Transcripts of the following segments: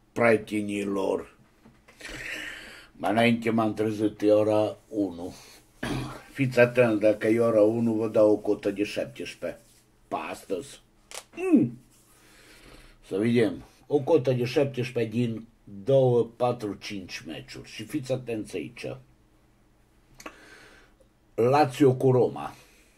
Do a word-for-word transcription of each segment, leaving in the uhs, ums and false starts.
prietenilor. Mai înainte m-am trezit, e ora unu. Fiți atenți, dacă e ora unu, vă dau o cotă de șaptesprezece. Pe astăzi. Mm. Să vedem. O cotă de șaptesprezece din doi, patru, cinci meciuri. Și fiți atenți aici. Lazio cu Roma.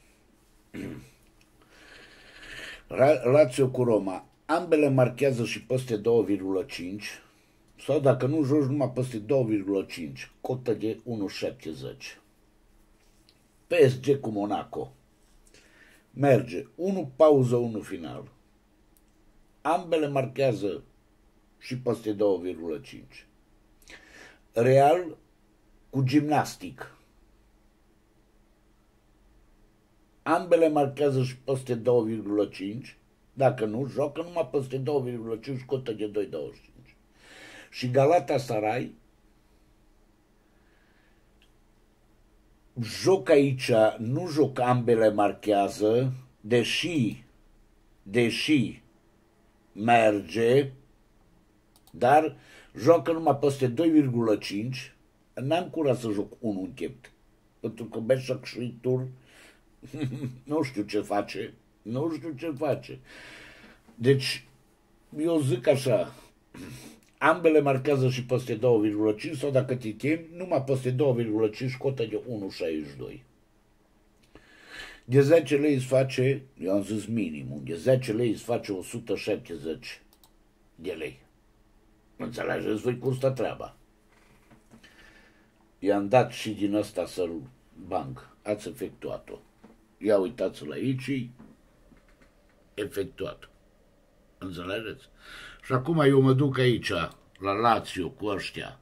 Lazio cu Roma. Ambele marchează și peste doi virgulă cinci. Sau dacă nu joci numai peste doi virgulă cinci. Cotă de unu virgulă șaptezeci. P S G cu Monaco. Merge. unu pauză, unu final. Ambele marchează și peste doi virgulă cinci. Real cu Gimnastic. Ambele marchează și peste doi virgulă cinci. Dacă nu, joacă numai peste doi virgulă cinci, cotă de doi virgulă douăzeci și cinci. Și Galatasaray joc aici, nu joc ambele marchează, deși, deși merge, dar joacă numai peste doi virgulă cinci. N-am curat să joc unul în chept, pentru că Beșac și Tur nu știu ce face, nu știu ce face. Deci, eu zic așa, ambele marchează și peste doi virgulă cinci sau dacă te temi, numai peste doi virgulă cinci, cotă de unu virgulă șaizeci și doi. De zece lei îți face, eu am zis minimum, de zece lei îți face o sută șaptezeci de lei. Înțelegeți voi cum stă treaba. I-am dat și din ăsta să-l banc. Ați efectuat-o. Ia uitați-l aici, efectuat. Înțelegeți? Și acum eu mă duc aici, la Lazio, cu ăștia.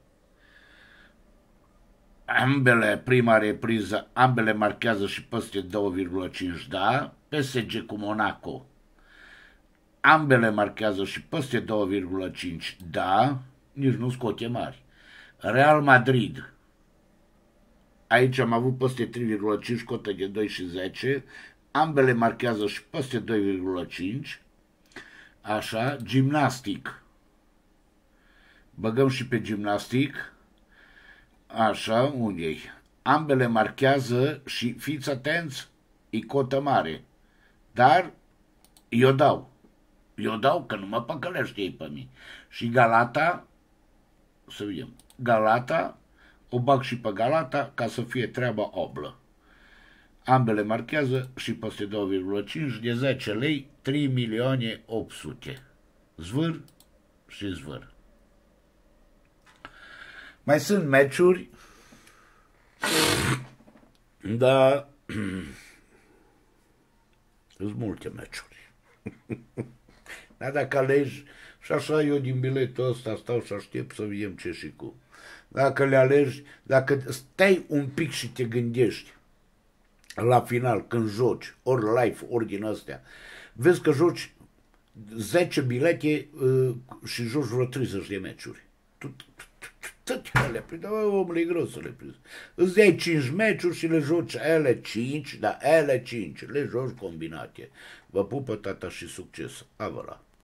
Ambele, prima repriză, ambele marchează și peste doi virgulă cinci, da? P S G cu Monaco. Ambele marchează și peste doi virgulă cinci, da? Nici nu scote mari. Real Madrid. Aici am avut peste trei virgulă cinci, cotă de doi și zece. Ambele marchează și peste doi virgulă cinci. Așa, Gimnastic. Băgăm și pe Gimnastic. Așa, unde-i? Ambele marchează și fiți atenți, e cotă mare. Dar eu dau. Eu dau că nu mă păcălește ei pe mine. Și Galata, să vedem, Galata, o bag și pe Galata ca să fie treaba oblă. Ambele marchează și peste doi virgulă cinci, de zece lei, trei milioane opt sute. Zvâr și zvâr. Mai sunt meciuri, dar sunt multe meciuri. Dar dacă alegi, și așa eu din biletul ăsta stau și aștept să vedem ce și cum. Dacă le alegi, dacă stai un pic și te gândești la final, când joci, ori live, ori din astea, vezi că joci zece bilete uh, și joci vreo treizeci de meciuri. Tot le prinde, omule, e greu să le prinzi. Îți iei cinci meciuri și le joci ele cinci, dar ele cinci, le joci combinate. Vă pupă tata și succes. Avăla.